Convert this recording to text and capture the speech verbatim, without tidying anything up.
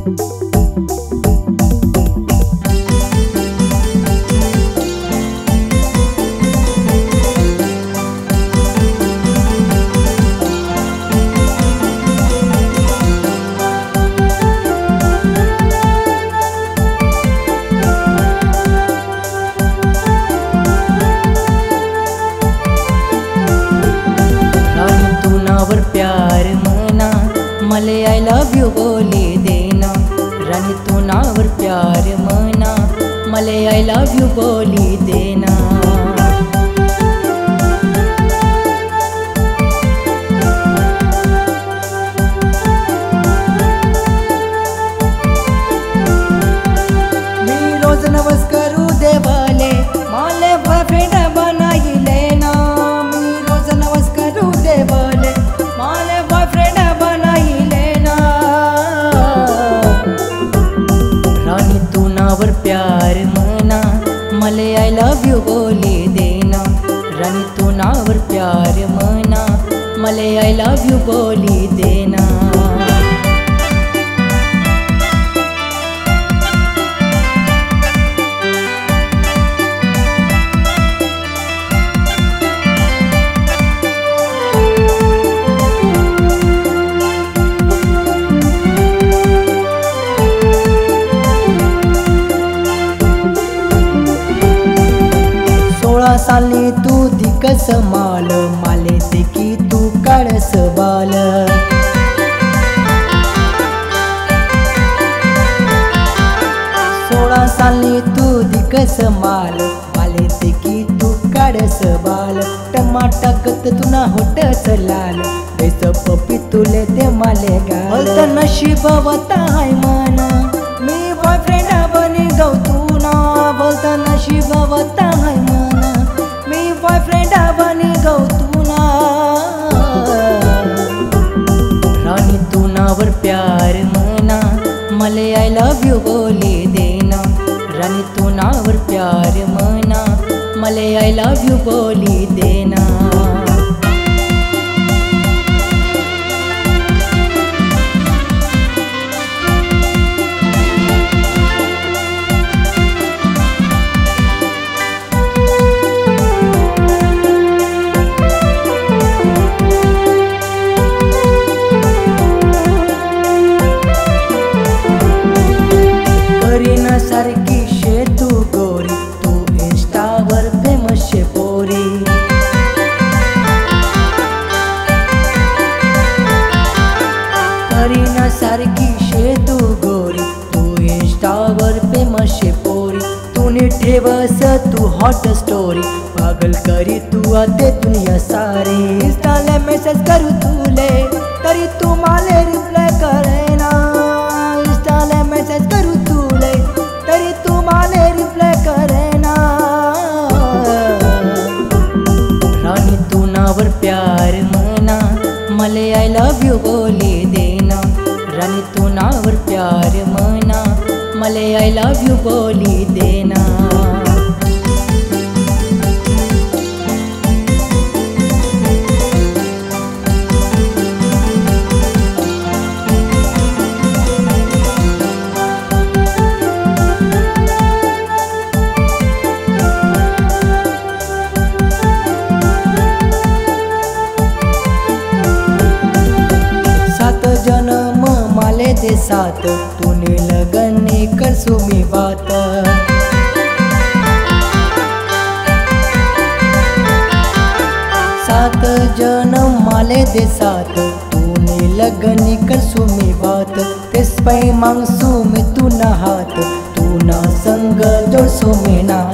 प्यार मना मले आई लव यू बोली देना। रानी तू नावर प्यार मना मले आई लव यू बोली देना। मी रोज नवस करू देवाले माले बॉयफ्रेंड बनाई लेना। मी रोज नवस करू देवाले माले बॉयफ्रेंड बनाई लेना। रानी तू नावर प्यार मना मले आई लव यू बोली देना। रानी तू नावर प्यार मना मले आई लव यू बोली देना। सोळा साली तू दिकस माल माले देखी तू काळस बाल। सोळा साली तू दिकस माल माले देखी तू काळस बाल। टमाटा गत तुना होटस लाल बेस पपी तुले ते माले गाल। बोलता नशीब वता हाय माना मी बॉयफ्रेंड बनी गौ तू ना। बोलता नशीब वता हाय माना मी बॉयफ्रेंड बनी गौ तू ना। रानी तू नावर प्यार मना मले आई लव यू बोली देना। रानी तू नावर प्यार मना मले आई लव यू बोली देना। करीना सारखी शे तू गोरी तू इंस्टावर फेमस शे पोरी। करीना सारखी शे तू गोरी तू इंस्टावर फेमस शे पोरी। तूने ठेवस तू हॉट स्टोरी पागल करी तू आते दुनिया सारी। इंस्टाला मेसेज करू तुले तरी तू माले रिप्लाय करेना। इंस्टाला मेसेज करू तुले तरी तू माले रिप्लाय करेना। रानी तू नावर प्यार मना मले आई लव यू बोली देना। रानी तू नावर प्यार मना मले आई लव यू बोली देना। सात जन्म माले दे साथ तूने लगन कर सुमी बात। सात जन्म माले दे साथ तूने लगन कर सुमी बात। तेस पै मांगसू में तू ना हाथ तू ना संग जोड़ सुमे ना।